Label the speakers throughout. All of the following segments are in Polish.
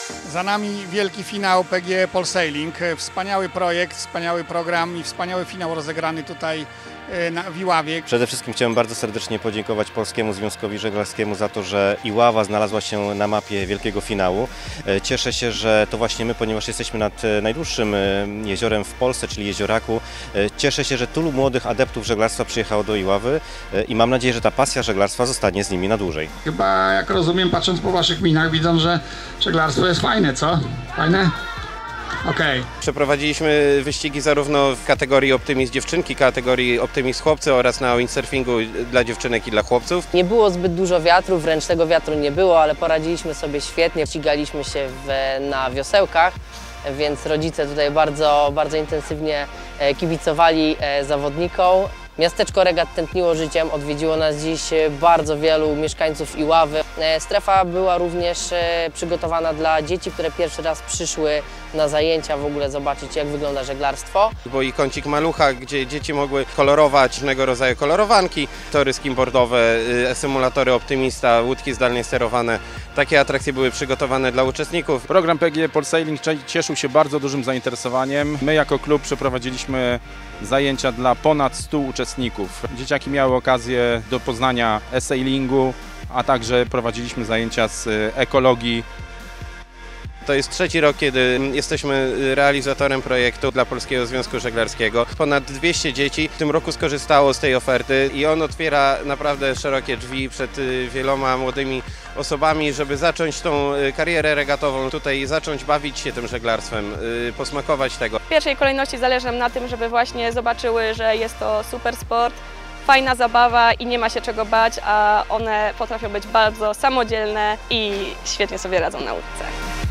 Speaker 1: Za nami wielki finał PGE Polsailing. Wspaniały projekt, wspaniały program i wspaniały finał rozegrany tutaj w Iławie.
Speaker 2: Przede wszystkim chciałem bardzo serdecznie podziękować Polskiemu Związkowi Żeglarskiemu za to, że Iława znalazła się na mapie wielkiego finału. Cieszę się, że to właśnie my, ponieważ jesteśmy nad najdłuższym jeziorem w Polsce, czyli Jezioraku. Cieszę się, że tylu młodych adeptów żeglarstwa przyjechało do Iławy i mam nadzieję, że ta pasja żeglarstwa zostanie z nimi na dłużej.
Speaker 3: Chyba, jak rozumiem, patrząc po waszych minach, widzą, że żeglarstwo jest fajne, co? Fajne? Okej.
Speaker 4: Przeprowadziliśmy wyścigi zarówno w kategorii Optimist dziewczynki, kategorii Optimist chłopcy oraz na windsurfingu dla dziewczynek i dla chłopców.
Speaker 5: Nie było zbyt dużo wiatru, wręcz tego wiatru nie było, ale poradziliśmy sobie świetnie. Ścigaliśmy się na wiosełkach, więc rodzice tutaj bardzo intensywnie kibicowali zawodnikom. Miasteczko Regat tętniło życiem, odwiedziło nas dziś bardzo wielu mieszkańców Iławy. Strefa była również przygotowana dla dzieci, które pierwszy raz przyszły na zajęcia w ogóle zobaczyć, jak wygląda żeglarstwo.
Speaker 4: Był i kącik malucha, gdzie dzieci mogły kolorować różnego rodzaju kolorowanki, tory skimboardowe, symulatory Optimista, łódki zdalnie sterowane. Takie atrakcje były przygotowane dla uczestników.
Speaker 6: Program PGE Polsailing cieszył się bardzo dużym zainteresowaniem. My jako klub przeprowadziliśmy zajęcia dla ponad 100 uczestników. Dzieciaki miały okazję do poznania e-sailingu, a także prowadziliśmy zajęcia z ekologii.
Speaker 4: To jest trzeci rok, kiedy jesteśmy realizatorem projektu dla Polskiego Związku Żeglarskiego. Ponad 200 dzieci w tym roku skorzystało z tej oferty i on otwiera naprawdę szerokie drzwi przed wieloma młodymi osobami, żeby zacząć tą karierę regatową, tutaj zacząć bawić się tym żeglarstwem, posmakować tego.
Speaker 7: W pierwszej kolejności zależy nam na tym, żeby właśnie zobaczyły, że jest to super sport, fajna zabawa i nie ma się czego bać, a one potrafią być bardzo samodzielne i świetnie sobie radzą na łódce.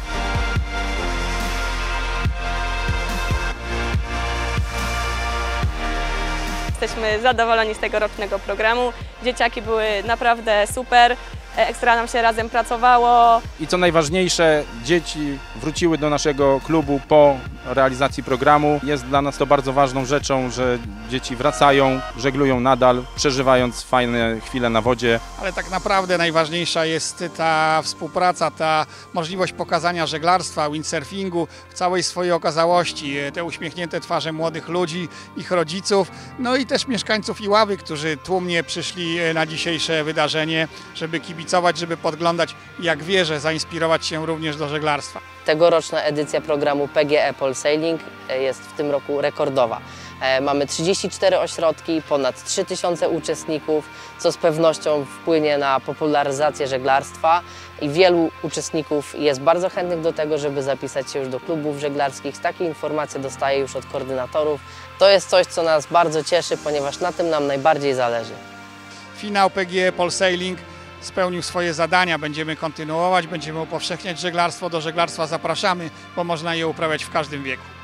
Speaker 7: Jesteśmy zadowoleni z tegorocznego programu. Dzieciaki były naprawdę super, ekstra nam się razem pracowało.
Speaker 6: I co najważniejsze, dzieci wróciły do naszego klubu po realizacji programu. Jest dla nas to bardzo ważną rzeczą, że dzieci wracają, żeglują nadal, przeżywając fajne chwile na wodzie.
Speaker 1: Ale tak naprawdę najważniejsza jest ta współpraca, ta możliwość pokazania żeglarstwa, windsurfingu w całej swojej okazałości. Te uśmiechnięte twarze młodych ludzi, ich rodziców, no i też mieszkańców Iławy, którzy tłumnie przyszli na dzisiejsze wydarzenie, żeby kibicować, żeby podglądać, jak wierzę, zainspirować się również do żeglarstwa.
Speaker 5: Tegoroczna edycja programu PGE Polsailing jest w tym roku rekordowa. Mamy 34 ośrodki, ponad 3000 uczestników, co z pewnością wpłynie na popularyzację żeglarstwa i wielu uczestników jest bardzo chętnych do tego, żeby zapisać się już do klubów żeglarskich. Takie informacje dostaję już od koordynatorów. To jest coś, co nas bardzo cieszy, ponieważ na tym nam najbardziej zależy.
Speaker 1: Finał PGE Polsailing spełnił swoje zadania, będziemy kontynuować, będziemy upowszechniać żeglarstwo, do żeglarstwa zapraszamy, bo można je uprawiać w każdym wieku.